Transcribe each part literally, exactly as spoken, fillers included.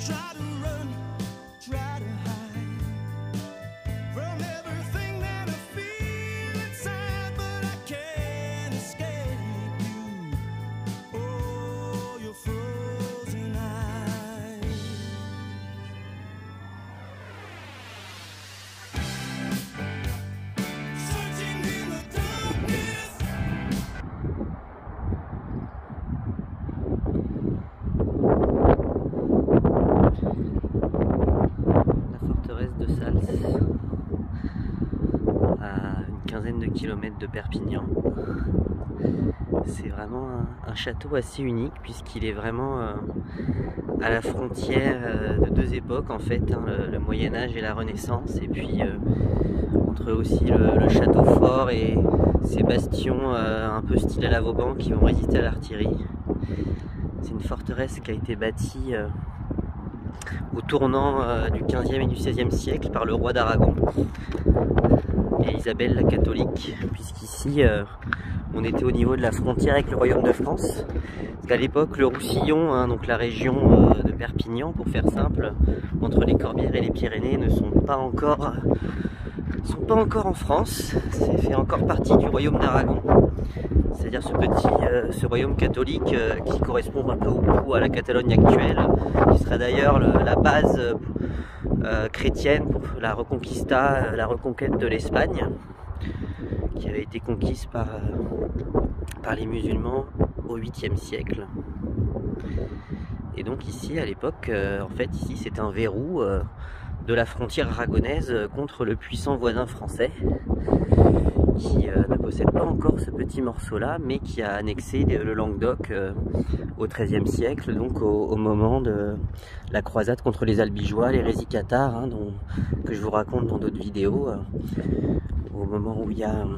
De Sals, à une quinzaine de kilomètres de Perpignan. C'est vraiment un, un château assez unique puisqu'il est vraiment euh, à la frontière euh, de deux époques en fait, hein, le, le Moyen-Âge et la Renaissance, et puis euh, entre aussi le, le château fort et ces bastions euh, un peu style à la Vauban qui vont résister à l'artillerie. C'est une forteresse qui a été bâtie euh, au tournant euh, du quinzième et du seizième siècle par le roi d'Aragon et Isabelle la catholique, puisqu'ici euh, on était au niveau de la frontière avec le royaume de France, parce qu'à l'époque le Roussillon, hein, donc la région euh, de Perpignan pour faire simple, entre les Corbières et les Pyrénées, ne sont pas encore sont pas encore en France, c'est fait encore partie du royaume d'Aragon, c'est-à-dire ce petit euh, ce royaume catholique euh, qui correspond un peu au coup à la Catalogne actuelle, qui serait d'ailleurs la base euh, chrétienne pour la reconquista, euh, la reconquête de l'Espagne, qui avait été conquise par, euh, par les musulmans au huitième siècle. Et donc ici, à l'époque, euh, en fait, ici c'est un verrou euh, de la frontière aragonaise contre le puissant voisin français, qui euh, ne possède pas encore ce petit morceau-là, mais qui a annexé le Languedoc euh, au treizième siècle, donc au, au moment de la croisade contre les Albigeois, l'hérésie cathare, hein, dont, que je vous raconte dans d'autres vidéos, euh, au moment où il y a...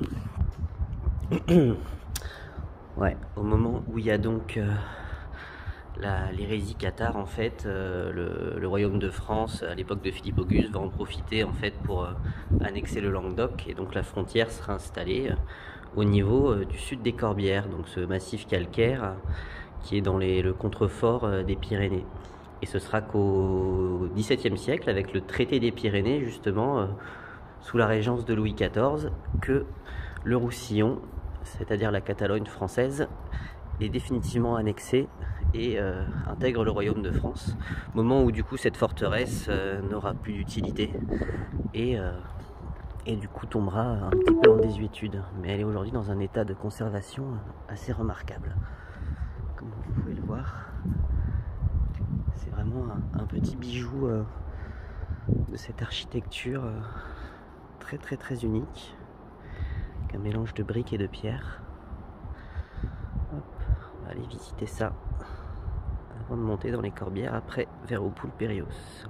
ouais, au moment où il y a donc... Euh, l'hérésie cathare, en fait, euh, le, le royaume de France à l'époque de Philippe Auguste va en profiter en fait pour euh, annexer le Languedoc, et donc la frontière sera installée euh, au niveau euh, du sud des Corbières, donc ce massif calcaire euh, qui est dans les, le contrefort euh, des Pyrénées. Et ce sera qu'au dix-septième siècle, avec le traité des Pyrénées, justement, euh, sous la régence de Louis quatorze, que le Roussillon, c'est-à-dire la Catalogne française, est définitivement annexé et euh, intègre le royaume de France, moment où du coup cette forteresse euh, n'aura plus d'utilité et, euh, et du coup tombera un petit peu en désuétude, mais elle est aujourd'hui dans un état de conservation assez remarquable, comme vous pouvez le voir. C'est vraiment un, un petit bijou euh, de cette architecture euh, très très très unique, avec un mélange de briques et de pierres. Hop, on va aller visiter ça avant de monter dans les Corbières, après vers Opoul-Périos.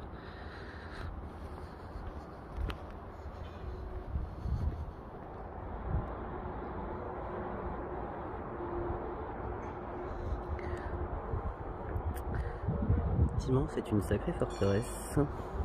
Effectivement, c'est une sacrée forteresse.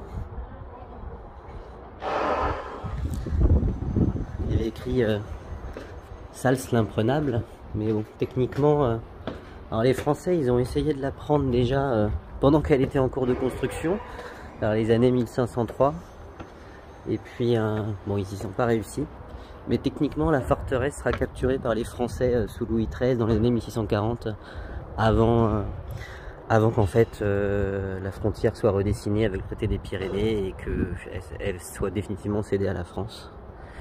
Il y avait écrit euh, Sals l'imprenable, mais bon, techniquement, euh, alors les Français, ils ont essayé de la prendre déjà euh, pendant qu'elle était en cours de construction, vers les années mille cinq cent trois, et puis, euh, bon, ils n'y sont pas réussi, mais techniquement, la forteresse sera capturée par les Français euh, sous Louis treize dans les années mille six cent quarante, avant, euh, avant qu'en fait euh, la frontière soit redessinée avec le traité des Pyrénées et qu'elle elle soit définitivement cédée à la France.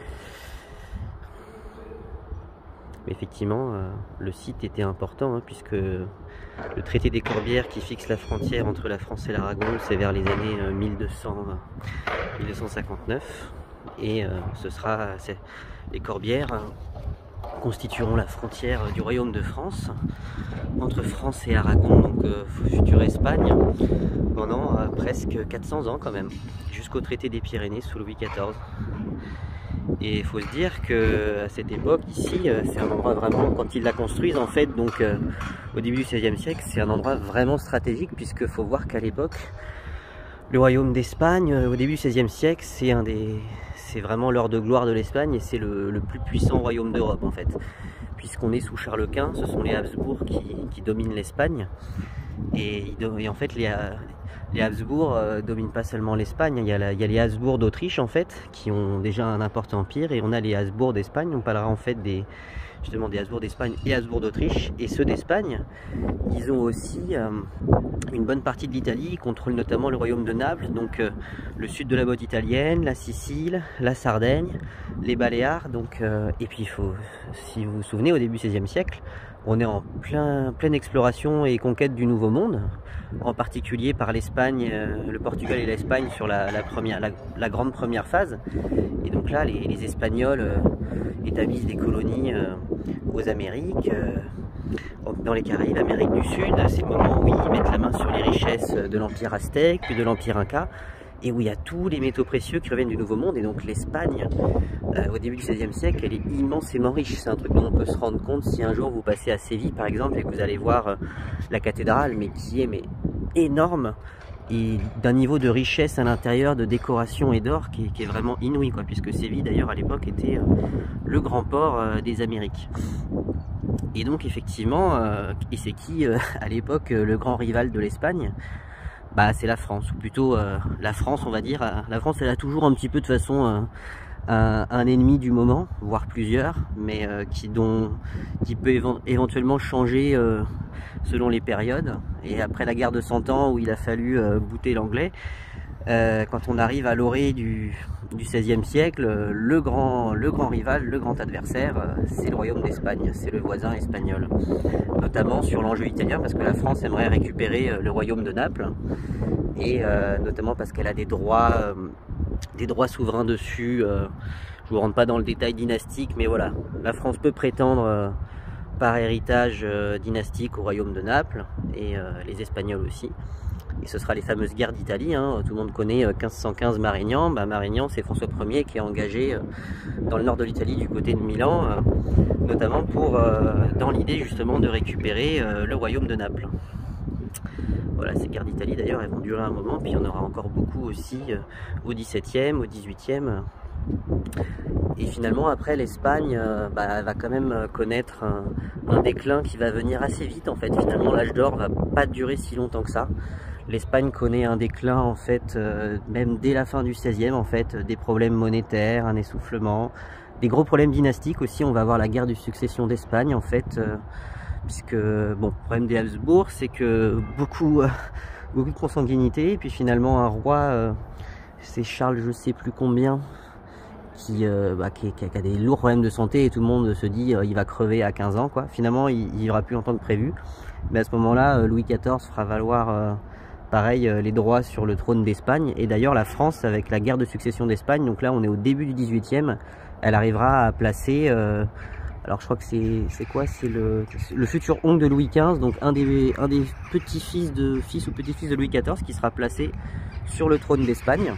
Mais effectivement, euh, le site était important, hein, puisque le traité des Corbières qui fixe la frontière entre la France et l'Aragon, c'est vers les années euh, mille deux cents, euh, mille deux cent cinquante-neuf, et euh, ce sera les Corbières euh, constitueront la frontière du royaume de France entre France et Aragon, donc euh, future Espagne, pendant euh, presque quatre cents ans quand même, jusqu'au traité des Pyrénées sous Louis quatorze. Et il faut se dire que à cette époque ici, c'est un endroit vraiment, quand ils la construisent en fait, donc euh, au début du seizième siècle, c'est un endroit vraiment stratégique, puisque faut voir qu'à l'époque, le royaume d'Espagne, au début du seizième siècle, c'est un des, c'est vraiment l'heure de gloire de l'Espagne, et c'est le, le plus puissant royaume d'Europe en fait, puisqu'on est sous Charles Quint, ce sont les Habsbourg qui, qui dominent l'Espagne, et, et en fait les les Habsbourg euh, dominent pas seulement l'Espagne, il y, a la, il y a les Habsbourg d'Autriche en fait, qui ont déjà un important empire, et on a les Habsbourg d'Espagne. On parlera en fait des, justement des Habsbourg d'Espagne et Habsbourg d'Autriche. Et ceux d'Espagne, ils ont aussi euh, une bonne partie de l'Italie, ils contrôlent notamment le royaume de Naples, donc euh, le sud de la côte italienne, la Sicile, la Sardaigne, les Baléares, donc, euh, et puis il faut, si vous vous souvenez, au début du seizième siècle, on est en plein, pleine exploration et conquête du Nouveau Monde, en particulier par l'Espagne, euh, le Portugal et l'Espagne sur la, la, première, la, la grande première phase. Et donc là, les, les Espagnols euh, établissent des colonies euh, aux Amériques, euh, dans les Caraïbes, Amérique du Sud. C'est le moment où ils mettent la main sur les richesses de l'Empire aztèque, puis de l'Empire inca, et où il y a tous les métaux précieux qui reviennent du Nouveau Monde. Et donc l'Espagne, euh, au début du seizième siècle, elle est immensément riche. C'est un truc dont on peut se rendre compte si un jour vous passez à Séville par exemple et que vous allez voir euh, la cathédrale, mais qui est mais, énorme, et d'un niveau de richesse à l'intérieur, de décoration et d'or qui, qui est vraiment inouï, quoi, puisque Séville d'ailleurs à l'époque était euh, le grand port euh, des Amériques. Et donc effectivement, euh, et c'est qui euh, à l'époque euh, le grand rival de l'Espagne? Bah, c'est la France, ou plutôt euh, la France, on va dire. La France, elle a toujours un petit peu de façon euh, un, un ennemi du moment, voire plusieurs, mais euh, qui, dont, qui peut évent éventuellement changer euh, selon les périodes. Et après la guerre de cent ans où il a fallu euh, bouter l'anglais, euh, quand on arrive à l'orée du, du seizième siècle, euh, le, grand, le grand rival, le grand adversaire, euh, c'est le royaume d'Espagne, c'est le voisin espagnol. Notamment sur l'enjeu italien, parce que la France aimerait récupérer euh, le royaume de Naples, et euh, notamment parce qu'elle a des droits, euh, des droits souverains dessus. Euh, je ne vous rentre pas dans le détail dynastique, mais voilà, la France peut prétendre euh, par héritage euh, dynastique au royaume de Naples, et euh, les Espagnols aussi. Et ce sera les fameuses guerres d'Italie, hein. Tout le monde connaît mille cinq cent quinze Marignan. Bah, Marignan, c'est François Ier qui est engagé euh, dans le nord de l'Italie, du côté de Milan, euh, notamment pour, euh, dans l'idée justement de récupérer euh, le royaume de Naples. Voilà, ces guerres d'Italie d'ailleurs, elles vont durer un moment, puis il y en aura encore beaucoup aussi euh, au dix-septième, au dix-huitième. Et finalement, après, l'Espagne euh, bah, va quand même connaître un, un déclin qui va venir assez vite. En fait, finalement, l'âge d'or va pas durer si longtemps que ça. L'Espagne connaît un déclin, en fait, euh, même dès la fin du seizième, en fait, des problèmes monétaires, un essoufflement, des gros problèmes dynastiques aussi. On va avoir la guerre de succession d'Espagne, en fait, euh, puisque, bon, le problème des Habsbourg, c'est que beaucoup, euh, beaucoup de consanguinité, et puis finalement, un roi, euh, c'est Charles, je sais plus combien, Qui, euh, bah, qui, qui a des lourds problèmes de santé, et tout le monde se dit euh, il va crever à quinze ans, quoi. Finalement, il, il vivra plus longtemps que prévu. Mais à ce moment-là, euh, Louis quatorze fera valoir euh, pareil euh, les droits sur le trône d'Espagne. Et d'ailleurs, la France, avec la guerre de succession d'Espagne, donc là on est au début du dix-huitième, elle arrivera à placer, euh, alors je crois que c'est c'est quoi, c'est le, le futur oncle de Louis quinze, donc un des, un des petits-fils de fils ou petits-fils de Louis quatorze, qui sera placé sur le trône d'Espagne.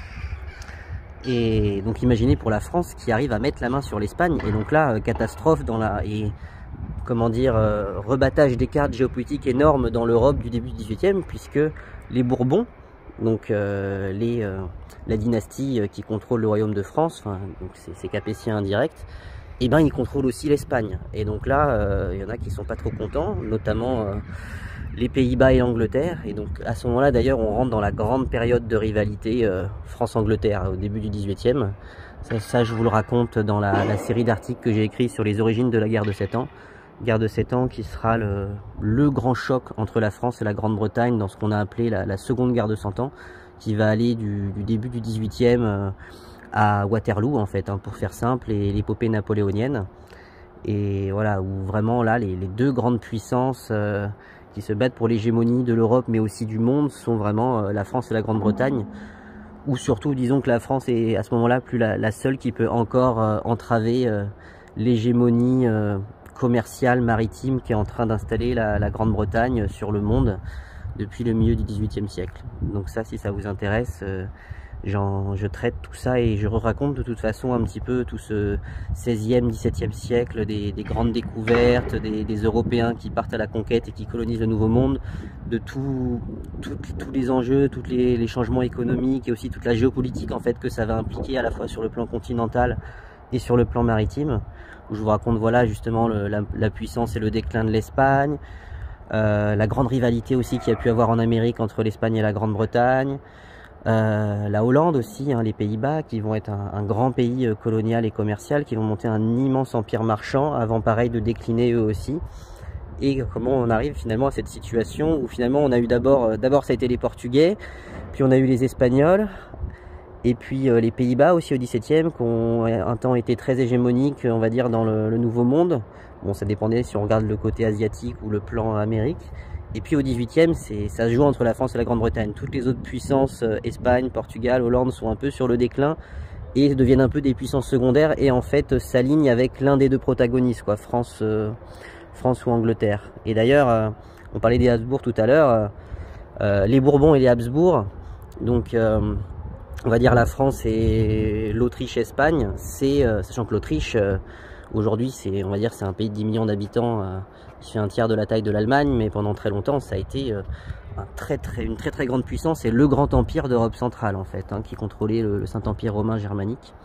Et donc imaginez pour la France qui arrive à mettre la main sur l'Espagne, et donc là, euh, catastrophe dans la, et comment dire, euh, rebattage des cartes géopolitiques énormes dans l'Europe du début du dix-huitième, puisque les Bourbons, donc euh, les, euh, la dynastie qui contrôle le royaume de France, enfin c'est capétien indirect, et ben ils contrôlent aussi l'Espagne. Et donc là, euh, il y en a qui sont pas trop contents, notamment euh, les Pays-Bas et l'Angleterre. Et donc à ce moment-là, d'ailleurs, on rentre dans la grande période de rivalité euh, France-Angleterre au début du dix-huitième. Ça, ça, je vous le raconte dans la, la série d'articles que j'ai écrit sur les origines de la guerre de sept ans. Guerre de sept ans qui sera le, le grand choc entre la France et la Grande-Bretagne dans ce qu'on a appelé la, la seconde guerre de cent ans, qui va aller du, du début du dix-huitième euh, à Waterloo, en fait, hein, pour faire simple, et l'épopée napoléonienne. Et voilà, où vraiment là, les, les deux grandes puissances euh, qui se battent pour l'hégémonie de l'Europe, mais aussi du monde, sont vraiment euh, la France et la Grande-Bretagne. Ou surtout, disons que la France est à ce moment-là plus la, la seule qui peut encore euh, entraver euh, l'hégémonie euh, commerciale maritime qui est en train d'installer la, la Grande-Bretagne sur le monde depuis le milieu du dix-huitième siècle. Donc ça, si ça vous intéresse, euh, je traite tout ça et je raconte de toute façon un petit peu tout ce seizième, dix-septième siècle, des, des grandes découvertes, des, des Européens qui partent à la conquête et qui colonisent le Nouveau Monde, de tout, tout, tous les enjeux, tous les, les changements économiques et aussi toute la géopolitique en fait que ça va impliquer à la fois sur le plan continental et sur le plan maritime, où je vous raconte voilà justement le, la, la puissance et le déclin de l'Espagne, euh, la grande rivalité aussi qu'il y a pu avoir en Amérique entre l'Espagne et la Grande-Bretagne, euh, la Hollande aussi, hein, les Pays-Bas qui vont être un, un grand pays euh, colonial et commercial, qui vont monter un immense empire marchand avant pareil de décliner eux aussi. Et comment on arrive finalement à cette situation où finalement on a eu d'abord, euh, d'abord ça a été les Portugais, puis on a eu les Espagnols, et puis euh, les Pays-Bas aussi au dix-septième, qui ont un temps été très hégémoniques, on va dire, dans le, le Nouveau Monde. Bon, ça dépendait si on regarde le côté asiatique ou le plan Amérique. Et puis au dix-huitième, ça se joue entre la France et la Grande-Bretagne. Toutes les autres puissances, euh, Espagne, Portugal, Hollande, sont un peu sur le déclin et deviennent un peu des puissances secondaires et en fait s'alignent avec l'un des deux protagonistes, quoi, France, euh, France ou Angleterre. Et d'ailleurs, euh, on parlait des Habsbourg tout à l'heure, euh, euh, les Bourbons et les Habsbourg, donc euh, on va dire la France et l'Autriche-Espagne, c'est euh, sachant que l'Autriche euh, aujourd'hui c'est, on va dire, c'est un pays de dix millions d'habitants euh, qui fait un tiers de la taille de l'Allemagne, mais pendant très longtemps ça a été euh, un très, très, une très très grande puissance et le grand empire d'Europe centrale en fait, hein, qui contrôlait le, le Saint-Empire romain germanique.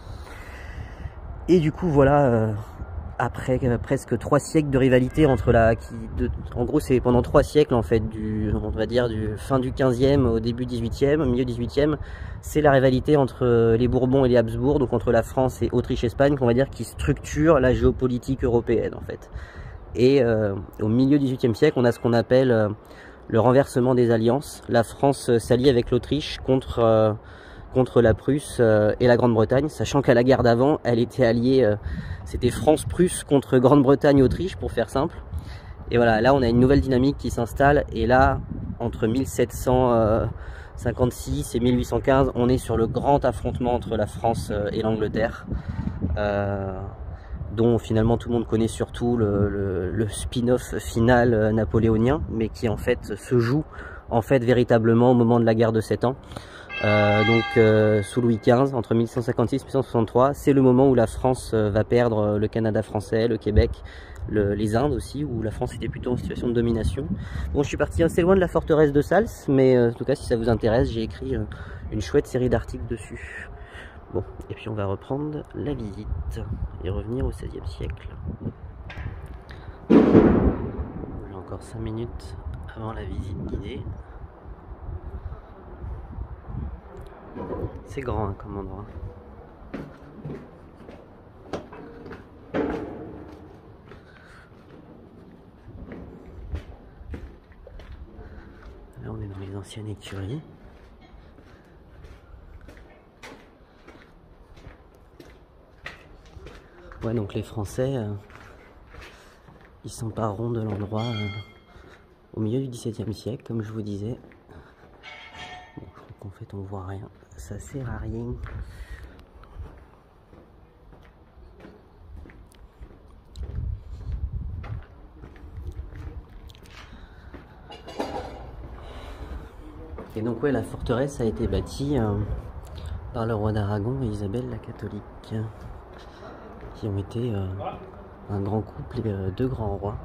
Et du coup voilà, euh, après euh, presque trois siècles de rivalité entre la, qui, de, en gros c'est pendant trois siècles en fait, du, on va dire du fin du quinzième au début dix-huitième, au milieu dix-huitième, c'est la rivalité entre les Bourbons et les Habsbourg, donc entre la France et Autriche-Espagne, qu'on va dire qui structure la géopolitique européenne en fait. Et euh, au milieu du dix-huitième siècle, on a ce qu'on appelle euh, le renversement des alliances. La France euh, s'allie avec l'Autriche contre, euh, contre la Prusse euh, et la Grande-Bretagne, sachant qu'à la guerre d'avant, elle était alliée, euh, c'était France-Prusse contre Grande-Bretagne-Autriche, pour faire simple. Et voilà, là on a une nouvelle dynamique qui s'installe, et là, entre mille sept cent cinquante-six et mille huit cent quinze, on est sur le grand affrontement entre la France et l'Angleterre. Euh, dont finalement tout le monde connaît surtout le, le, le spin-off final napoléonien, mais qui en fait se joue en fait véritablement au moment de la guerre de sept ans. Euh, donc euh, sous Louis quinze, entre mille cent cinquante-six et mille cent soixante-trois, c'est le moment où la France euh, va perdre le Canada français, le Québec, le, les Indes aussi, où la France était plutôt en situation de domination. Bon, je suis parti assez loin de la forteresse de Sals, mais euh, en tout cas si ça vous intéresse, j'ai écrit euh, une chouette série d'articles dessus. Bon, et puis on va reprendre la visite et revenir au seizième siècle. J'ai encore cinq minutes avant la visite guidée. C'est grand hein, comme endroit. Là on est dans les anciennes écuries. Ouais, donc les Français, euh, ils s'empareront de l'endroit euh, au milieu du dix-septième siècle, comme je vous disais. Bon, je crois qu'en fait on voit rien, ça sert à rien. Et donc ouais, la forteresse a été bâtie euh, par le roi d'Aragon et Isabelle la catholique, qui ont été euh, un grand couple et euh, deux grands rois.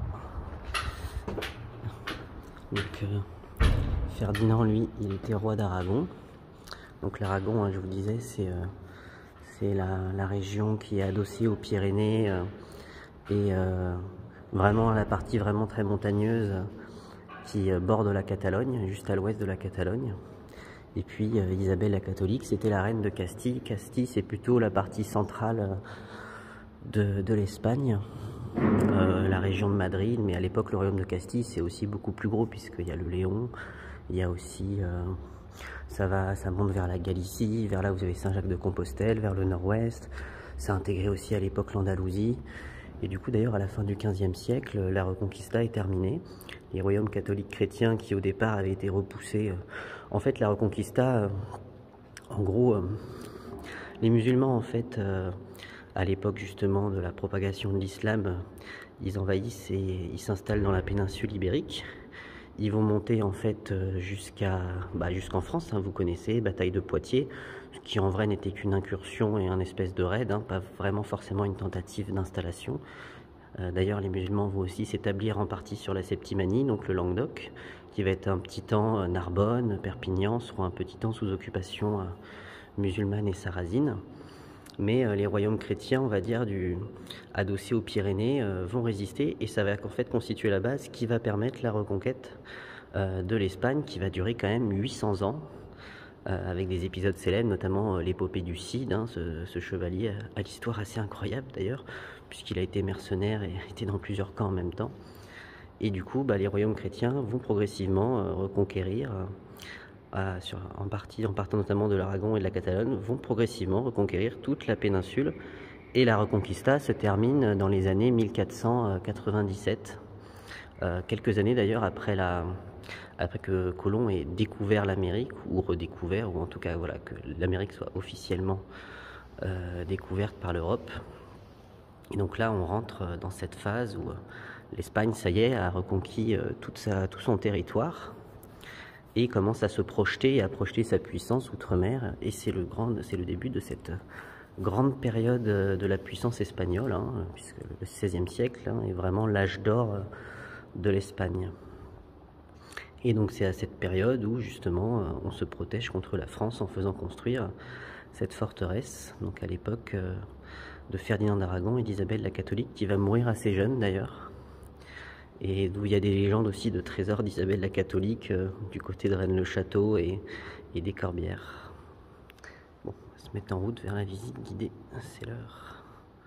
Donc euh, Ferdinand, lui, il était roi d'Aragon. Donc l'Aragon, hein, je vous disais, c'est euh, c'est la, la région qui est adossée aux Pyrénées euh, et euh, vraiment la partie vraiment très montagneuse euh, qui euh, borde la Catalogne, juste à l'ouest de la Catalogne. Et puis euh, Isabelle la catholique, c'était la reine de Castille. Castille, c'est plutôt la partie centrale euh, de, de l'Espagne, euh, la région de Madrid, mais à l'époque le royaume de Castille c'est aussi beaucoup plus gros puisqu'il y a le Léon, il y a aussi, euh, ça va, ça monte vers la Galicie, vers là où vous avez Saint-Jacques-de-Compostelle, vers le nord-ouest, ça a intégré aussi à l'époque l'Andalousie, et du coup d'ailleurs à la fin du quinzième siècle, la Reconquista est terminée, les royaumes catholiques chrétiens qui au départ avaient été repoussés, euh, en fait la Reconquista, euh, en gros, euh, les musulmans en fait, euh, à l'époque justement de la propagation de l'islam, ils envahissent et ils s'installent dans la péninsule ibérique. Ils vont monter en fait jusqu'à bah, jusqu'en France, hein, vous connaissez, bataille de Poitiers, ce qui en vrai n'était qu'une incursion et un espèce de raid, hein, pas vraiment forcément une tentative d'installation. Euh, D'ailleurs les musulmans vont aussi s'établir en partie sur la Septimanie, donc le Languedoc, qui va être un petit temps euh, Narbonne, Perpignan, seront un petit temps sous occupation euh, musulmane et sarrasine. mais euh, les royaumes chrétiens, on va dire, du, adossés aux Pyrénées, euh, vont résister, et ça va en fait constituer la base qui va permettre la reconquête euh, de l'Espagne, qui va durer quand même huit cents ans, euh, avec des épisodes célèbres, notamment euh, l'épopée du Cid, hein, ce, ce chevalier à l'histoire assez incroyable d'ailleurs, puisqu'il a été mercenaire et était dans plusieurs camps en même temps. Et du coup, bah, les royaumes chrétiens vont progressivement euh, reconquérir, euh, sur, en partie, en partant notamment de l'Aragon et de la Catalogne, vont progressivement reconquérir toute la péninsule. Et la Reconquista se termine dans les années mille quatre cent quatre-vingt-dix-sept, euh, quelques années d'ailleurs après, la, après que Colomb ait découvert l'Amérique, ou redécouvert, ou en tout cas voilà, que l'Amérique soit officiellement euh, découverte par l'Europe. Et donc là, on rentre dans cette phase où l'Espagne, ça y est, a reconquis toute sa, tout son territoire et commence à se projeter et à projeter sa puissance outre-mer. Et c'est le, grand, c'est le début de cette grande période de la puissance espagnole, hein, puisque le seizième siècle hein, est vraiment l'âge d'or de l'Espagne. Et donc c'est à cette période où justement on se protège contre la France en faisant construire cette forteresse, donc à l'époque de Ferdinand d'Aragon et d'Isabelle la Catholique, qui va mourir assez jeune d'ailleurs, et d'où il y a des légendes aussi de trésors d'Isabelle la Catholique euh, du côté de Rennes-le-Château et, et des Corbières. Bon, on va se mettre en route vers la visite guidée, c'est l'heure.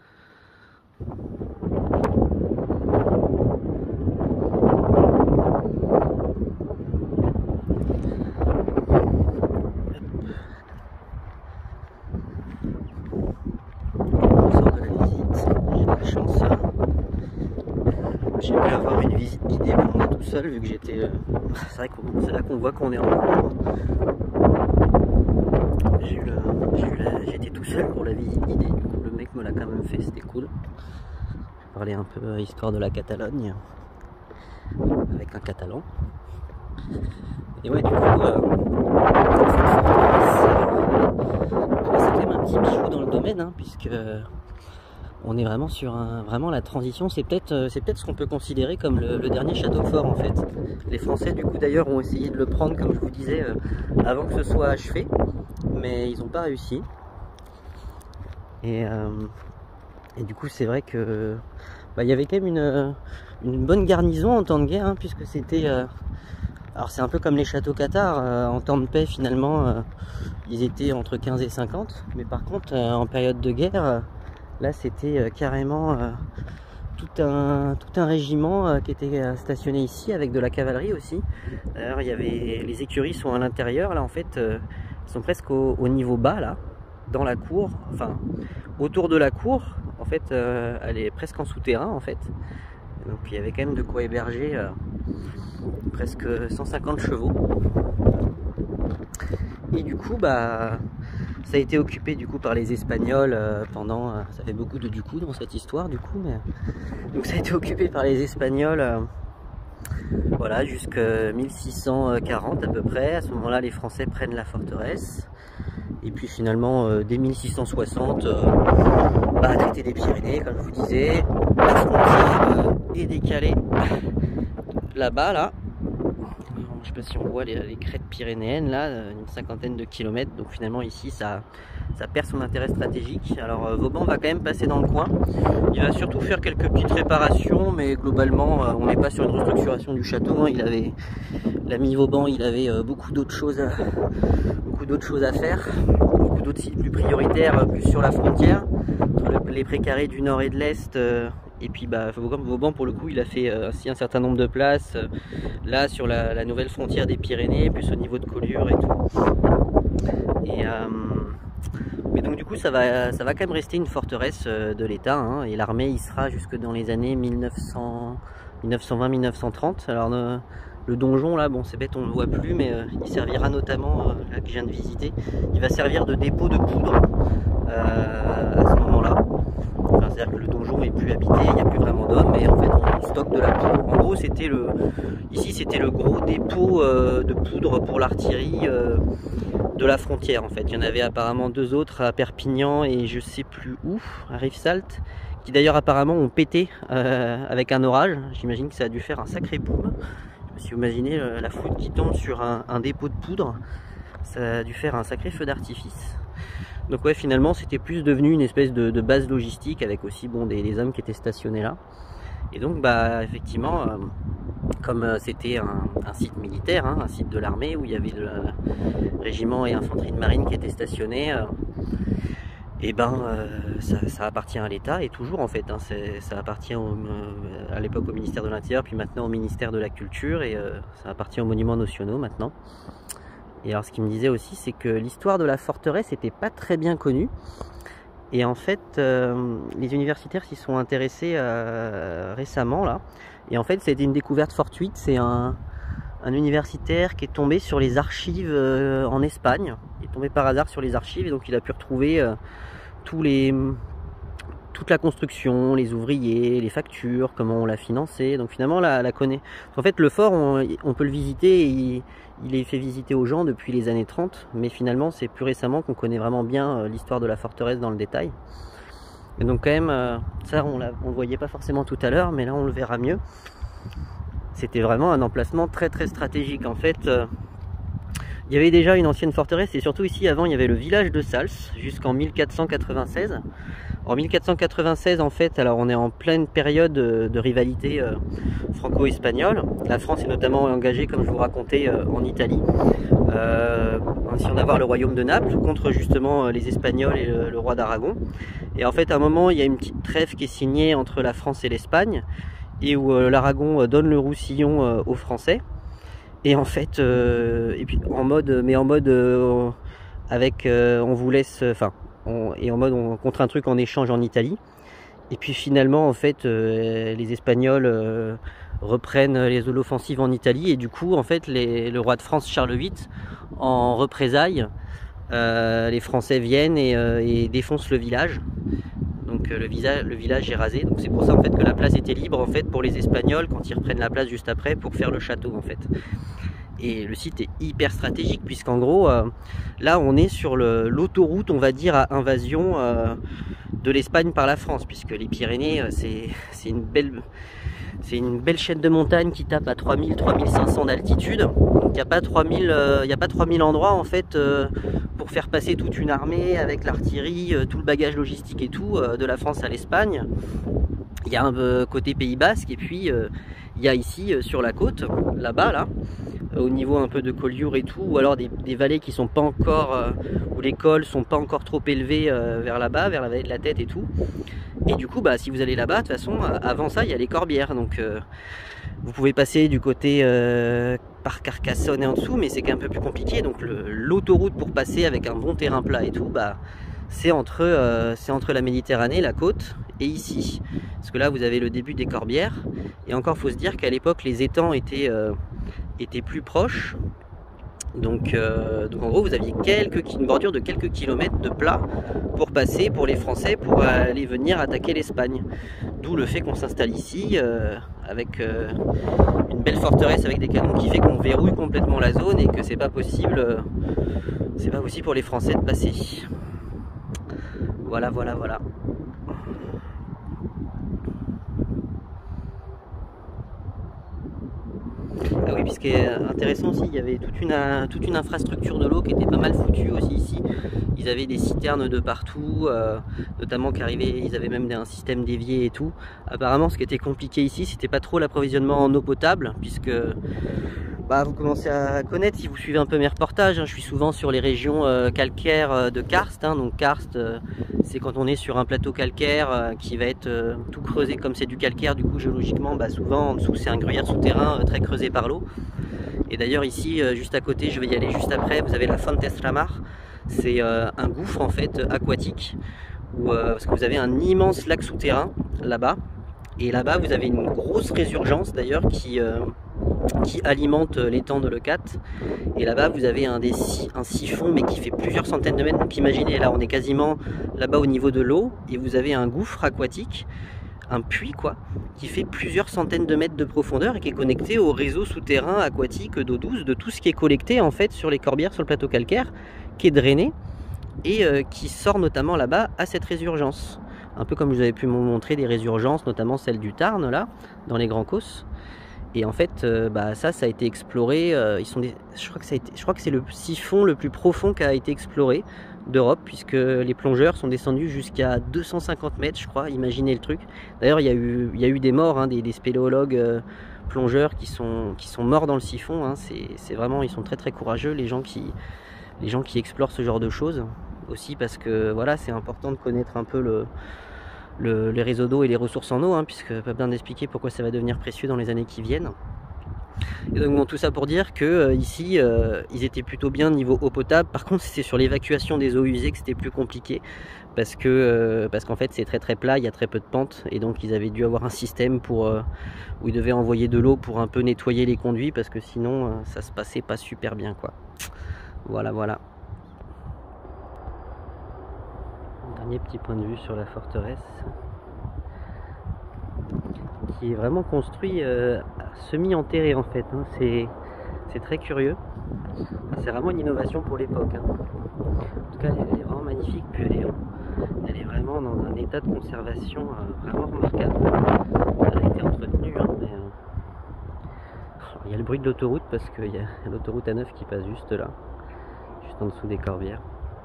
On sort de la visite, j'ai de la chance. J'ai pu avoir une visite guidée pour moi tout seul, vu que j'étais... Euh... C'est vrai que c'est là qu'on voit qu'on est en cours. J'ai le... la... J'étais tout seul pour la visite guidée, du coup le mec me l'a quand même fait, c'était cool. Je parlais un peu euh, histoire de la Catalogne, avec un catalan. Et ouais, du coup, euh... c'est quand même un petit bijou dans le domaine, hein, puisque... On est vraiment sur un, vraiment la transition, c'est peut-être c'est peut-être ce qu'on peut considérer comme le, le dernier château fort en fait. Les Français du coup d'ailleurs ont essayé de le prendre, comme je vous disais, euh, avant que ce soit achevé, mais ils n'ont pas réussi. Et, euh, et du coup c'est vrai que bah, y avait quand même une, une bonne garnison en temps de guerre, hein, puisque c'était... Euh, alors c'est un peu comme les châteaux cathares, euh, en temps de paix finalement, euh, ils étaient entre quinze et cinquante, mais par contre euh, en période de guerre... Euh, Là, c'était euh, carrément euh, tout, un, tout un régiment euh, qui était euh, stationné ici, avec de la cavalerie aussi. D'ailleurs, il y avait les écuries sont à l'intérieur. Là, en fait, euh, ils sont presque au, au niveau bas, là, dans la cour. Enfin, autour de la cour. En fait, euh, elle est presque en souterrain, en fait. Donc, il y avait quand même de quoi héberger euh, presque cent cinquante chevaux. Et du coup, bah... ça a été occupé du coup par les Espagnols euh, pendant, euh, ça fait beaucoup de du coup dans cette histoire du coup, mais donc ça a été occupé par les Espagnols, euh, voilà, jusqu'à mille six cent quarante à peu près. À ce moment-là, les Français prennent la forteresse, et puis finalement euh, dès mille six cent soixante, euh, bah, traité des Pyrénées, comme je vous disais, la frontière euh, est décalée là-bas là. Je sais pas si on voit les, les crêtes pyrénéennes là, une cinquantaine de kilomètres, donc finalement ici ça, ça perd son intérêt stratégique. Alors euh, Vauban va quand même passer dans le coin, il va surtout faire quelques petites réparations, mais globalement euh, on n'est pas sur une restructuration du château, hein. Il avait, l'ami Vauban, il avait euh, beaucoup d'autres choses, à, beaucoup d'autres choses à faire, beaucoup d'autres sites plus prioritaires, euh, plus sur la frontière, entre le, les précarés du nord et de l'est. Euh, Et puis bah, Vauban pour le coup il a fait euh, aussi un certain nombre de places euh, là sur la, la nouvelle frontière des Pyrénées, plus au niveau de Collioure et tout. Et, euh, mais donc du coup ça va, ça va quand même rester une forteresse euh, de l'État, hein, et l'armée y sera jusque dans les années mille neuf cents, mille neuf cent vingt mille neuf cent trente. Alors euh, le donjon là, bon c'est bête on ne le voit plus, mais euh, il servira notamment, euh, là que je viens de visiter, il va servir de dépôt de poudre euh, à ce moment-là. Enfin, c'est-à-dire que le donjon est plus habité, il n'y a plus vraiment d'hommes, mais en fait on stocke de la poudre. En gros, c'était le, ici c'était le gros dépôt euh, de poudre pour l'artillerie euh, de la frontière. En fait, il y en avait apparemment deux autres à Perpignan et je sais plus où, à Rivesaltes, qui d'ailleurs apparemment ont pété euh, avec un orage. J'imagine que ça a dû faire un sacré boom. Si vous imaginez euh, la foudre qui tombe sur un, un dépôt de poudre, ça a dû faire un sacré feu d'artifice. Donc ouais, finalement c'était plus devenu une espèce de, de base logistique avec aussi bon, des, des hommes qui étaient stationnés là. Et donc bah effectivement, euh, comme euh, c'était un, un site militaire, hein, un site de l'armée où il y avait le régiment et infanterie de marine qui étaient stationnés, euh, et ben euh, ça, ça appartient à l'État, et toujours en fait, hein, ça appartient au, euh, à l'époque au ministère de l'Intérieur, puis maintenant au ministère de la Culture, et euh, ça appartient aux monuments nationaux maintenant. Et alors ce qu'il me disait aussi, c'est que l'histoire de la forteresse n'était pas très bien connue. Et en fait, euh, les universitaires s'y sont intéressés euh, récemment là. Et en fait, c'était une découverte fortuite. C'est un, un universitaire qui est tombé sur les archives euh, en Espagne. Il est tombé par hasard sur les archives, et donc il a pu retrouver euh, tous les, toute la construction, les ouvriers, les factures, comment on l'a financé. Donc finalement, la, la connaît. En fait, le fort, on, on peut le visiter. Et il, il est fait visiter aux gens depuis les années trente, mais finalement c'est plus récemment qu'on connaît vraiment bien l'histoire de la forteresse dans le détail. Et donc quand même, ça on ne le voyait pas forcément tout à l'heure, mais là on le verra mieux. C'était vraiment un emplacement très très stratégique. En fait, il y avait déjà une ancienne forteresse, et surtout ici avant il y avait le village de Sals jusqu'en mille quatre cent quatre-vingt-seize. En mille quatre cent quatre-vingt-seize, en fait, alors on est en pleine période de rivalité euh, franco-espagnole. La France est notamment engagée, comme je vous racontais, euh, en Italie, euh, ainsi en avoir le royaume de Naples contre justement les Espagnols et le, le roi d'Aragon. Et en fait, à un moment, il y a une petite trêve qui est signée entre la France et l'Espagne, et où euh, l'Aragon donne le Roussillon euh, aux Français. Et en fait, euh, et puis en mode, mais en mode euh, avec, euh, on vous laisse, enfin. On, et en mode on contre un truc en échange en Italie. Et puis finalement en fait euh, les Espagnols euh, reprennent les l'offensive en Italie, et du coup en fait les, le roi de France Charles huit, en représailles, euh, les Français viennent et, euh, et défoncent le village. Donc euh, le, visa, le village est rasé. Donc c'est pour ça en fait que la place était libre en fait pour les Espagnols quand ils reprennent la place juste après pour faire le château en fait. Et le site est hyper stratégique, puisqu'en gros, euh, là on est sur l'autoroute, on va dire, à invasion euh, de l'Espagne par la France, puisque les Pyrénées, euh, c'est une belle... C'est une belle chaîne de montagnes qui tape à trois mille, trois mille cinq cents d'altitude. Donc il n'y a pas trois mille, euh, il n'y a pas trois mille endroits en fait euh, pour faire passer toute une armée avec l'artillerie, euh, tout le bagage logistique et tout, euh, de la France à l'Espagne. Il y a un euh, côté Pays Basque, et puis euh, il y a ici euh, sur la côte, là-bas, là, euh, au niveau un peu de Collioure et tout, ou alors des, des vallées qui sont pas encore, euh, où les cols sont pas encore trop élevés euh, vers là-bas, vers la vallée de la Tête et tout. Et du coup, bah, si vous allez là-bas, de toute façon, avant ça, il y a les Corbières. Donc, euh, vous pouvez passer du côté euh, par Carcassonne et en dessous, mais c'est quand même un peu plus compliqué. Donc, l'autoroute pour passer avec un bon terrain plat et tout, bah, c'est entre, euh, c'est entre la Méditerranée, la côte, et ici. Parce que là, vous avez le début des Corbières. Et encore, faut se dire qu'à l'époque, les étangs étaient, euh, étaient plus proches. Donc, euh, donc en gros vous aviez quelques, une bordure de quelques kilomètres de plat pour passer pour les Français pour aller venir attaquer l'Espagne. D'où le fait qu'on s'installe ici euh, avec euh, une belle forteresse avec des canons qui fait qu'on verrouille complètement la zone et que c'est pas possible, euh, c'est pas possible pour les Français de passer. Voilà, voilà, voilà. Ah oui, puis ce qui est intéressant aussi, il y avait toute une, toute une infrastructure de l'eau qui était pas mal foutue aussi ici. Ils avaient des citernes de partout, euh, notamment qu'arrivaient, ils avaient même un système d'évier et tout. Apparemment, ce qui était compliqué ici, c'était pas trop l'approvisionnement en eau potable, puisque bah, vous commencez à connaître si vous suivez un peu mes reportages. Hein, je suis souvent sur les régions euh, calcaires de karst. Hein, donc karst, euh, c'est quand on est sur un plateau calcaire euh, qui va être euh, tout creusé comme c'est du calcaire. Du coup, géologiquement, bah, souvent en dessous c'est un gruyère souterrain euh, très creusé par l'eau. Et d'ailleurs ici, euh, juste à côté, je vais y aller juste après, vous avez la Fontes Ramar. C'est euh, un gouffre en fait aquatique, où, euh, parce que vous avez un immense lac souterrain là-bas. Et là-bas, vous avez une grosse résurgence d'ailleurs qui, euh, qui alimente l'étang de Leucate. Et là-bas, vous avez un, des, un siphon, mais qui fait plusieurs centaines de mètres. Donc imaginez, là, on est quasiment là-bas au niveau de l'eau, et vous avez un gouffre aquatique, un puits quoi, qui fait plusieurs centaines de mètres de profondeur et qui est connecté au réseau souterrain aquatique d'eau douce, de tout ce qui est collecté en fait sur les Corbières, sur le plateau calcaire, qui est drainé et euh, qui sort notamment là-bas à cette résurgence. Un peu comme je vous avais pu vous montrer des résurgences, notamment celle du Tarn là, dans les Grands Causses. Et en fait, euh, bah, ça, ça a été exploré. Euh, ils sont des, je crois que ça a été, je crois que c'est le siphon le plus profond qui a été exploré d'Europe, puisque les plongeurs sont descendus jusqu'à deux cent cinquante mètres, je crois. Imaginez le truc. D'ailleurs, il y a eu, il y a eu des morts, hein, des, des spéléologues euh, plongeurs qui sont, qui sont morts dans le siphon. Hein. C'est vraiment, ils sont très très courageux, les gens qui, les gens qui explorent ce genre de choses. Aussi parce que voilà, c'est important de connaître un peu le, le, les réseaux d'eau et les ressources en eau, hein, puisque pas besoin d'expliquer pourquoi ça va devenir précieux dans les années qui viennent. Et donc bon, tout ça pour dire que euh, ici euh, ils étaient plutôt bien niveau eau potable. Par contre, c'est sur l'évacuation des eaux usées que c'était plus compliqué, parce que euh, parce qu'en fait c'est très très plat, il y a très peu de pente, et donc ils avaient dû avoir un système pour euh, où ils devaient envoyer de l'eau pour un peu nettoyer les conduits, parce que sinon euh, ça se passait pas super bien, quoi. Voilà voilà. Dernier petit point de vue sur la forteresse, qui est vraiment construit euh, semi-enterré en fait, hein. C'est très curieux. C'est vraiment une innovation pour l'époque, hein. En tout cas, elle est vraiment magnifique, puis elle est, elle est vraiment dans un état de conservation euh, vraiment remarquable. Elle a été entretenue, hein, mais, euh... il y a le bruit de l'autoroute parce qu'il y a l'autoroute A neuf qui passe juste là, juste en dessous des Corbières.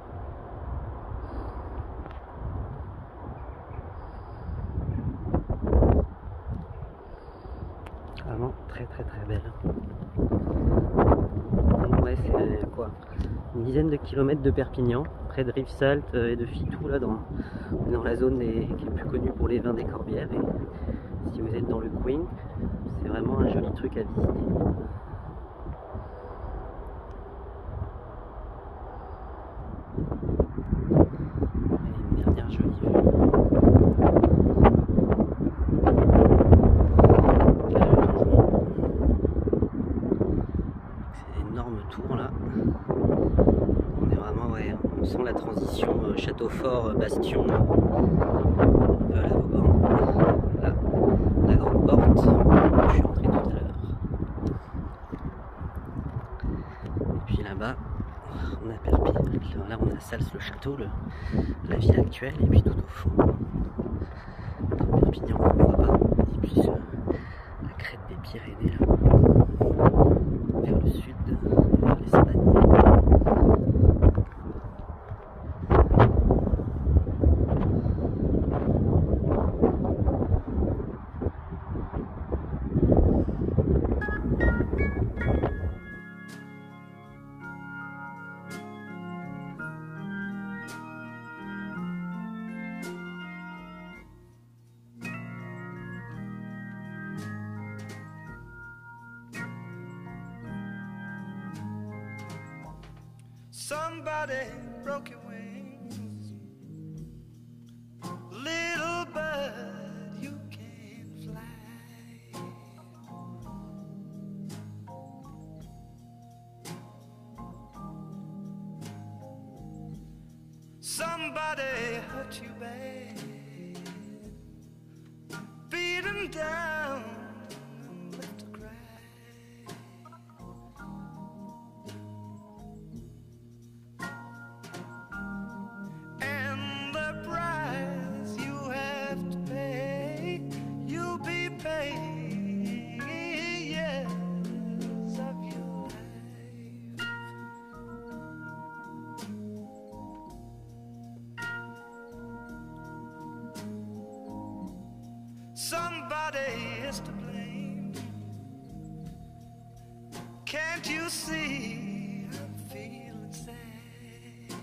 Vraiment très très très belle. Ouais, c'est quoi, une dizaine de kilomètres de Perpignan, près de Rivesaltes et de Fitou, là dans, dans la zone des, qui est plus connue pour les vins des Corbières. Et si vous êtes dans le coin, c'est vraiment un joli truc à visiter. Et une dernière jolie vue. C'est énorme tour là. On est vraiment, ouais, on sent la transition euh, château fort, euh, bastion. Euh, là, là, la grande porte. Je suis entré tout à l'heure. Et puis là-bas, on a Perpignan. Là, on a Sals le château, le, la ville actuelle, et puis tout au fond, Perpignan qu'on ne voit pas. Et puis euh, la crête des Pyrénées là, vers le sud, vers l'Espagne. Somebody broke your wings, little bird, you can fly. Somebody hurt you bad, beat him down and left to cry. Somebody is to blame. Can't you see I'm feeling sad?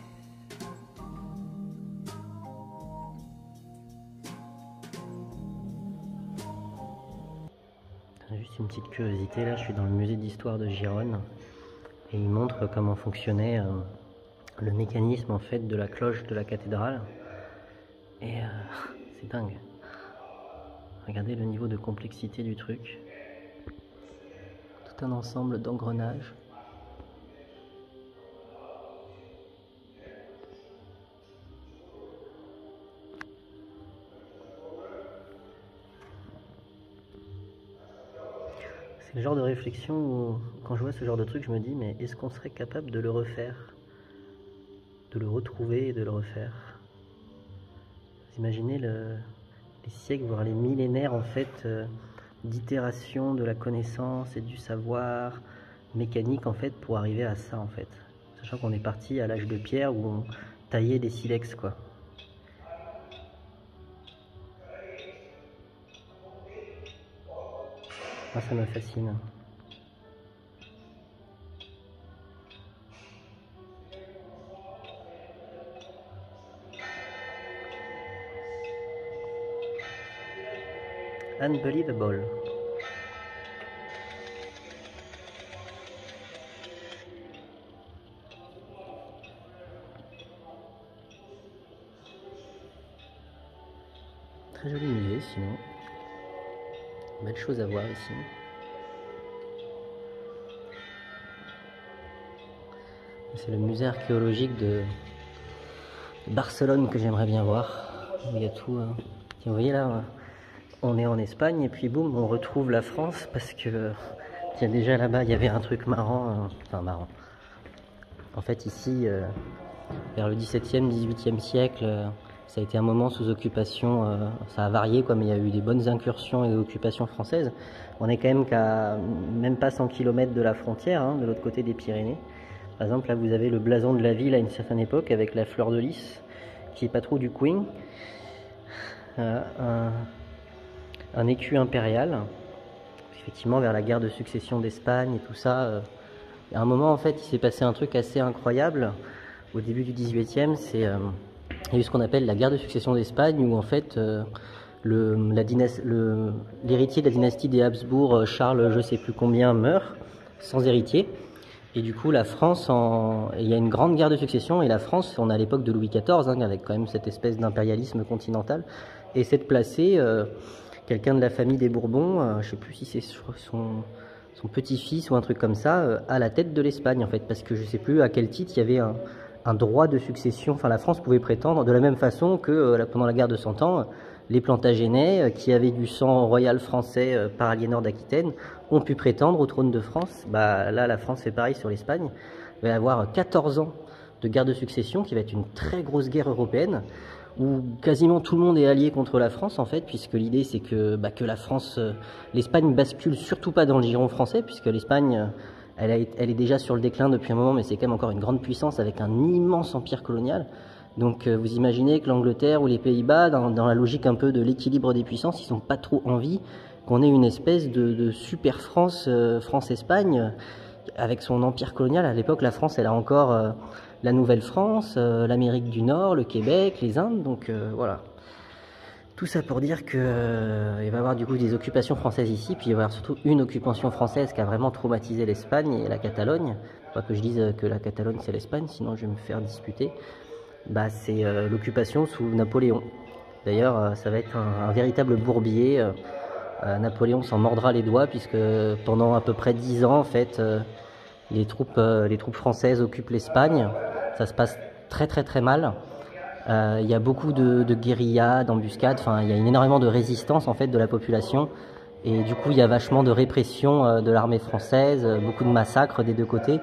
Juste une petite curiosité, là je suis dans le musée d'histoire de Gironne et il montre comment fonctionnait euh, le mécanisme en fait de la cloche de la cathédrale. Et euh, c'est dingue. Regardez le niveau de complexité du truc. Tout un ensemble d'engrenages. C'est le genre de réflexion où, quand je vois ce genre de truc, je me dis, mais est-ce qu'on serait capable de le refaire? De le retrouver et de le refaire? Vous imaginez le, les siècles, voire les millénaires en fait, euh, d'itération de la connaissance et du savoir mécanique en fait pour arriver à ça en fait. Sachant qu'on est parti à l'âge de pierre où on taillait des silex quoi. Ah, ça me fascine. Unbelievable. Très joli musée sinon. Belle chose à voir ici. C'est le musée archéologique de Barcelone que j'aimerais bien voir. Il y a tout. Hein. Vous voyez là, on est en Espagne et puis boum, on retrouve la France parce que il y a déjà là-bas, il y avait un truc marrant, euh, enfin marrant. En fait ici, euh, vers le dix-septième, dix-huitième siècle, euh, ça a été un moment sous occupation, euh, ça a varié quoi, mais il y a eu des bonnes incursions et occupations françaises. On est quand même qu'à même pas cent kilomètres de la frontière, hein, de l'autre côté des Pyrénées. Par exemple, là vous avez le blason de la ville à une certaine époque avec la fleur de lys, qui est pas trop du Queen, euh, un, un écu impérial. Effectivement, vers la guerre de succession d'Espagne et tout ça, euh, à un moment en fait, il s'est passé un truc assez incroyable. Au début du dix-huitième, c'est euh, il y a eu ce qu'on appelle la guerre de succession d'Espagne, où en fait euh, le, la dynastie, le, l'héritier de la dynastie des Habsbourg, Charles, je sais plus combien, meurt sans héritier. Et du coup, la France, en... il y a une grande guerre de succession, et la France, on est à l'époque de Louis quatorze, hein, avec quand même cette espèce d'impérialisme continental, essaie de placer euh, quelqu'un de la famille des Bourbons, euh, je ne sais plus si c'est son, son petit-fils ou un truc comme ça, euh, à la tête de l'Espagne, en fait, parce que je ne sais plus à quel titre il y avait un, un droit de succession, enfin la France pouvait prétendre, de la même façon que euh, pendant la guerre de Cent Ans, les Plantagenets, euh, qui avaient du sang royal français euh, par Aliénor d'Aquitaine, ont pu prétendre au trône de France. Bah, là, la France fait pareil sur l'Espagne. Il va y avoir quatorze ans de guerre de succession, qui va être une très grosse guerre européenne, où quasiment tout le monde est allié contre la France, en fait, puisque l'idée, c'est que, bah, que la France, euh, l'Espagne bascule surtout pas dans le giron français, puisque l'Espagne, euh, elle, a, elle est déjà sur le déclin depuis un moment, mais c'est quand même encore une grande puissance avec un immense empire colonial. Donc euh, vous imaginez que l'Angleterre ou les Pays-Bas, dans, dans la logique un peu de l'équilibre des puissances, ils n'ont pas trop envie qu'on ait une espèce de, de super France, euh, France-Espagne, euh, avec son empire colonial. À l'époque, la France, elle a encore euh, la Nouvelle-France, euh, l'Amérique du Nord, le Québec, les Indes, donc euh, voilà. Tout ça pour dire qu'il euh, va y avoir du coup des occupations françaises ici, puis il va y avoir surtout une occupation française qui a vraiment traumatisé l'Espagne et la Catalogne. Pas que je dise que la Catalogne c'est l'Espagne, sinon je vais me faire disputer. Bah, c'est euh, l'occupation sous Napoléon. D'ailleurs, euh, ça va être un, un véritable bourbier. Euh, euh, Napoléon s'en mordra les doigts, puisque pendant à peu près dix ans, en fait, euh, les, troupes, euh, les troupes françaises occupent l'Espagne. Ça se passe très très très mal. Euh, il y a beaucoup de, de guérillas, d'embuscades. Enfin, il y a une, énormément de résistance en fait de la population. Et du coup, il y a vachement de répression euh, de l'armée française, euh, beaucoup de massacres des deux côtés.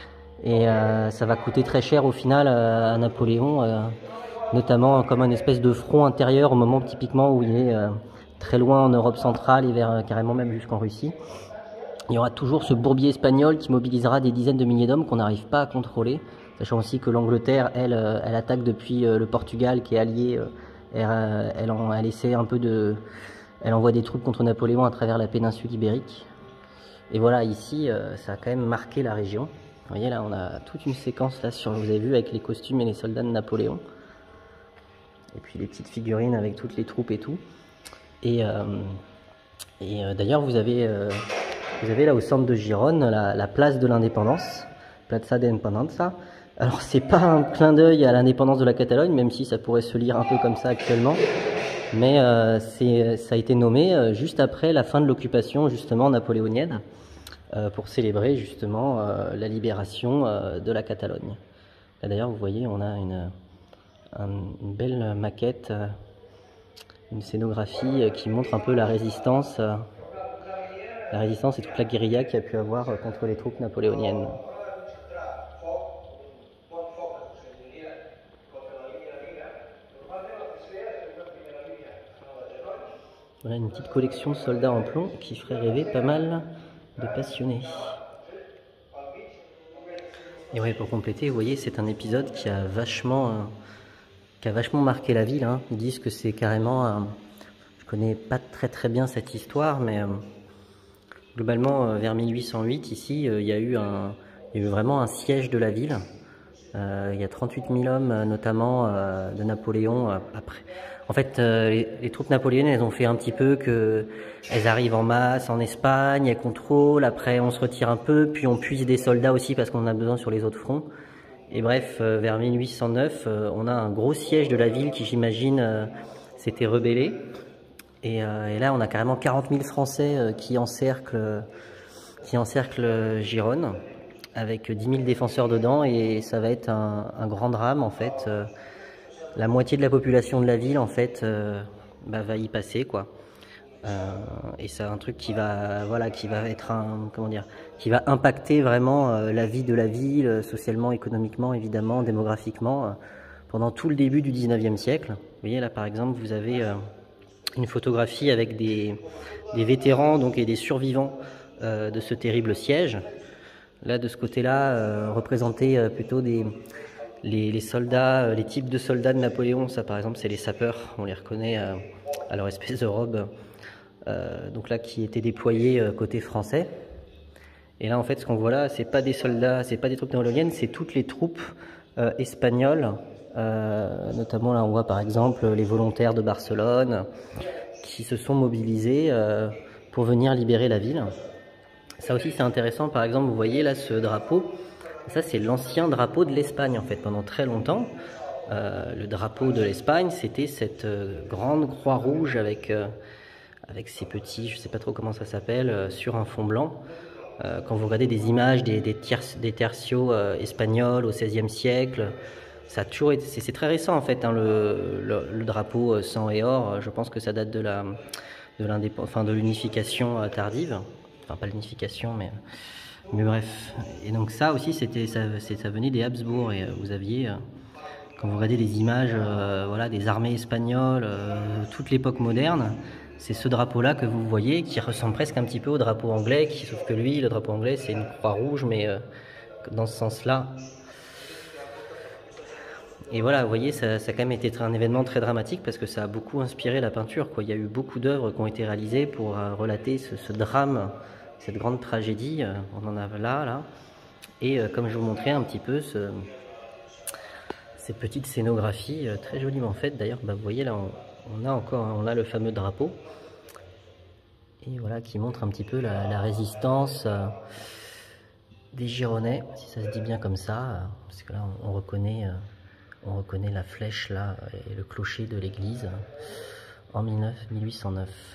Et euh, ça va coûter très cher au final euh, à Napoléon, euh, notamment comme une espèce de front intérieur au moment typiquement où il est euh, très loin en Europe centrale et vers, euh, carrément même jusqu'en Russie. Il y aura toujours ce bourbier espagnol qui mobilisera des dizaines de milliers d'hommes qu'on n'arrive pas à contrôler, sachant aussi que l'Angleterre, elle, euh, elle attaque depuis euh, le Portugal qui est allié, euh, elle, euh, elle, en, elle essaie un peu de... Elle envoie des troupes contre Napoléon à travers la péninsule ibérique. Et voilà, ici, euh, ça a quand même marqué la région. Vous voyez là, on a toute une séquence là sur, vous avez vu, avec les costumes et les soldats de Napoléon. Et puis les petites figurines avec toutes les troupes et tout. Et, euh, et euh, d'ailleurs, vous avez, euh, vous avez là au centre de Gérone la, la place de l'indépendance, Plaza de Independencia. Alors c'est pas un clin d'œil à l'indépendance de la Catalogne, même si ça pourrait se lire un peu comme ça actuellement. Mais euh, c'est, ça a été nommé euh, juste après la fin de l'occupation justement napoléonienne. Euh, pour célébrer justement euh, la libération euh, de la Catalogne. Là d'ailleurs vous voyez on a une, un, une belle maquette, euh, une scénographie euh, qui montre un peu la résistance, euh, la résistance et toute la guérilla qu'il y a pu avoir euh, contre les troupes napoléoniennes. Voilà une petite collection de soldats en plomb qui ferait rêver pas mal de passionnés. Et ouais, pour compléter, vous voyez, c'est un épisode qui a vachement, euh, qui a vachement marqué la ville. Hein. Ils disent que c'est carrément, euh, je connais pas très très bien cette histoire, mais euh, globalement, euh, vers mille huit cent huit, ici, euh, il y a eu un, il y a eu vraiment un siège de la ville. Euh, il y a trente-huit mille hommes, euh, notamment euh, de Napoléon. Euh, après, en fait, euh, les, les troupes napoléoniennes, elles ont fait un petit peu que elles arrivent en masse en Espagne, elles contrôlent. Après, on se retire un peu, puis on puise des soldats aussi parce qu'on en a besoin sur les autres fronts. Et bref, euh, vers mille huit cent neuf, euh, on a un gros siège de la ville qui, j'imagine, euh, s'était rebellé. Et, euh, et là, on a carrément quarante mille Français euh, qui encerclent, qui encerclent Gérone, avec dix mille défenseurs dedans, et ça va être un, un grand drame en fait. Euh, la moitié de la population de la ville en fait euh, bah, va y passer quoi. Euh, et c'est un truc qui va, voilà, qui va être un, comment dire, qui va impacter vraiment euh, la vie de la ville, socialement, économiquement, évidemment, démographiquement, euh, pendant tout le début du dix-neuvième siècle. Vous voyez là par exemple, vous avez euh, une photographie avec des, des vétérans donc et des survivants euh, de ce terrible siège. Là, de ce côté-là, euh, représenter euh, plutôt des, les, les soldats, euh, les types de soldats de Napoléon. Ça, par exemple, c'est les sapeurs. On les reconnaît euh, à leur espèce de robe. Euh, donc là, qui étaient déployés euh, côté français. Et là, en fait, ce qu'on voit là, c'est pas des soldats, c'est pas des troupes napoléoniennes, c'est toutes les troupes euh, espagnoles. Euh, notamment, là, on voit par exemple les volontaires de Barcelone qui se sont mobilisés euh, pour venir libérer la ville. Ça aussi c'est intéressant, par exemple vous voyez là ce drapeau, ça c'est l'ancien drapeau de l'Espagne en fait. Pendant très longtemps, euh, le drapeau de l'Espagne c'était cette euh, grande croix rouge avec, euh, avec ces petits, je sais pas trop comment ça s'appelle, euh, sur un fond blanc. Euh, quand vous regardez des images des, des, tiers, des tercios euh, espagnols au seizième siècle, ça a toujours été, c'est très récent en fait hein, le, le, le drapeau sang et or, je pense que ça date de la de l'indépendance, enfin de l'unification euh, tardive. Enfin pas l'unification mais, mais bref. Et donc ça aussi c'était ça, ça venait des Habsbourg et euh, vous aviez euh, quand vous regardez des images euh, voilà, des armées espagnoles, euh, toute l'époque moderne, c'est ce drapeau là que vous voyez qui ressemble presque un petit peu au drapeau anglais, qui, sauf que lui le drapeau anglais c'est une croix rouge mais euh, dans ce sens là. Et voilà, vous voyez, ça, ça a quand même été un événement très dramatique parce que ça a beaucoup inspiré la peinture, quoi. Il y a eu beaucoup d'œuvres qui ont été réalisées pour euh, relater ce, ce drame, cette grande tragédie. Euh, on en a là, là. Et euh, comme je vous montrais un petit peu, ce, ces petites scénographies euh, très joliment faites. D'ailleurs, bah, vous voyez là, on, on a encore, on a le fameux drapeau. Et voilà, qui montre un petit peu la, la résistance euh, des Gironnais, si ça se dit bien comme ça. Euh, parce que là, on, on reconnaît... Euh, On reconnaît la flèche là et le clocher de l'église en mille huit cent neuf.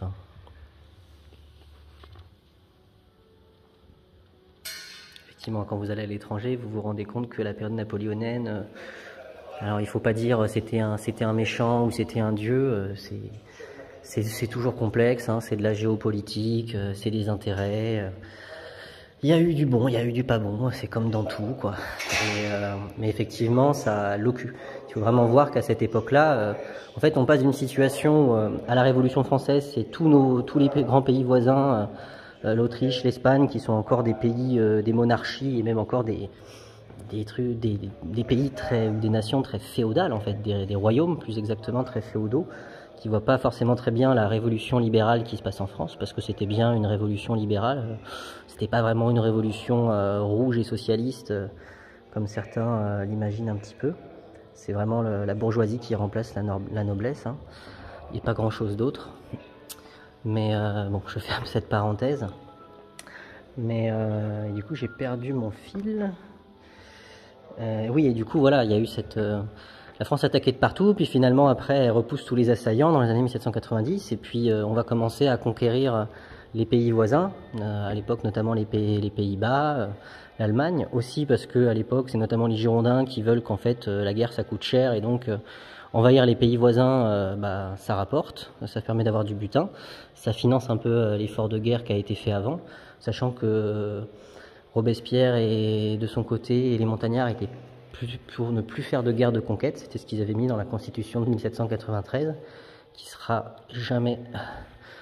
Effectivement, quand vous allez à l'étranger, vous vous rendez compte que la période napoléonienne, alors il faut pas dire c'était un, c'était un méchant ou c'était un dieu, c'est toujours complexe, hein, c'est de la géopolitique, c'est des intérêts. Il y a eu du bon, il y a eu du pas bon, c'est comme dans tout, quoi. Et, euh, mais effectivement, ça l'occupe. Il faut vraiment voir qu'à cette époque-là, euh, en fait, on passe d'une situation où, euh, à la Révolution française, c'est tous nos, tous les grands pays voisins, euh, l'Autriche, l'Espagne, qui sont encore des pays, euh, des monarchies et même encore des, des trucs, des, des pays très, des nations très féodales, en fait, des, des royaumes, plus exactement, très féodaux, qui voient pas forcément très bien la révolution libérale qui se passe en France, parce que c'était bien une révolution libérale, c'était pas vraiment une révolution euh, rouge et socialiste, euh, comme certains euh, l'imaginent un petit peu. C'est vraiment le, la bourgeoisie qui remplace la, no la noblesse, hein, et pas grand chose d'autre. Mais euh, bon, je ferme cette parenthèse. Mais euh, du coup, j'ai perdu mon fil. Euh, oui, et du coup, voilà, il y a eu cette... Euh, la France attaquée de partout, puis finalement après elle repousse tous les assaillants dans les années mille sept cent quatre-vingt-dix, et puis euh, on va commencer à conquérir les pays voisins, euh, à l'époque notamment les pays, les Pays-Bas, euh, l'Allemagne, aussi parce que à l'époque c'est notamment les Girondins qui veulent qu'en fait euh, la guerre ça coûte cher, et donc euh, envahir les pays voisins, euh, bah, ça rapporte, ça permet d'avoir du butin, ça finance un peu euh, l'effort de guerre qui a été fait avant, sachant que euh, Robespierre et de son côté et les montagnards étaient pour ne plus faire de guerre de conquête, c'était ce qu'ils avaient mis dans la constitution de mille sept cent quatre-vingt-treize, qui sera jamais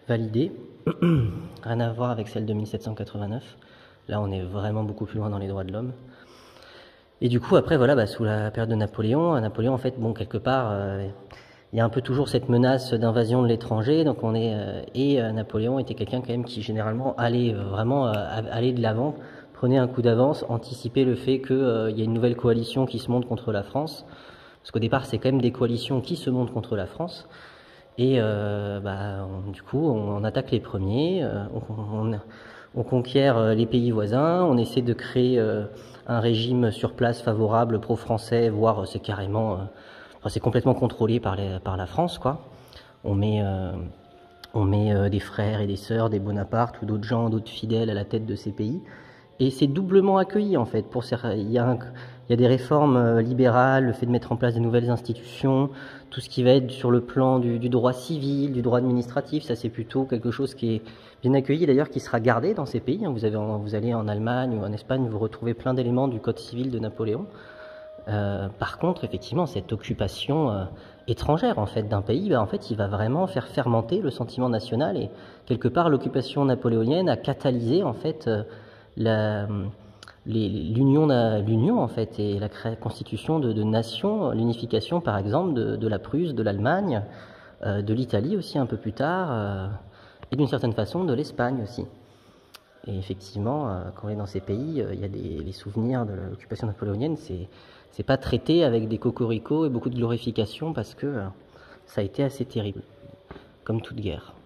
validée, rien à voir avec celle de mille sept cent quatre-vingt-neuf. Là, on est vraiment beaucoup plus loin dans les droits de l'homme. Et du coup, après, voilà, bah, sous la période de Napoléon, Napoléon, en fait, bon, quelque part, euh, il y a un peu toujours cette menace d'invasion de l'étranger. Donc, on est euh, et euh, Napoléon était quelqu'un quand même qui généralement allait euh, vraiment euh, aller de l'avant, prenait un coup d'avance, anticipait le fait qu'il euh, y a une nouvelle coalition qui se monte contre la France. Parce qu'au départ, c'est quand même des coalitions qui se montent contre la France. Et euh, bah, on, du coup, on, on attaque les premiers, euh, on, on, on conquiert euh, les pays voisins, on essaie de créer euh, un régime sur place favorable pro-français, voire euh, c'est carrément, euh, enfin, c'est complètement contrôlé par, les, par la France, quoi. On met, euh, on met euh, des frères et des sœurs, des Bonaparte ou d'autres gens, d'autres fidèles à la tête de ces pays. Et c'est doublement accueilli en fait. Pour ces, il, y a un, il y a des réformes euh, libérales, le fait de mettre en place de nouvelles institutions, tout ce qui va être sur le plan du, du droit civil, du droit administratif, ça c'est plutôt quelque chose qui est bien accueilli d'ailleurs, qui sera gardé dans ces pays. Vous, avez, vous allez en Allemagne ou en Espagne, vous retrouvez plein d'éléments du code civil de Napoléon. Euh, par contre, effectivement, cette occupation euh, étrangère en fait d'un pays, bah, en fait, il va vraiment faire fermenter le sentiment national et quelque part l'occupation napoléonienne a catalysé en fait euh, la, l'union, l'union en fait et la constitution de, de nations, l'unification par exemple de, de la Prusse, de l'Allemagne, euh, de l'Italie aussi un peu plus tard euh, et d'une certaine façon de l'Espagne aussi. Et effectivement, euh, quand on est dans ces pays, euh, il y a des les souvenirs de l'occupation napoléonienne, c'est c'est pas traité avec des cocoricots et beaucoup de glorification parce que euh, ça a été assez terrible, comme toute guerre.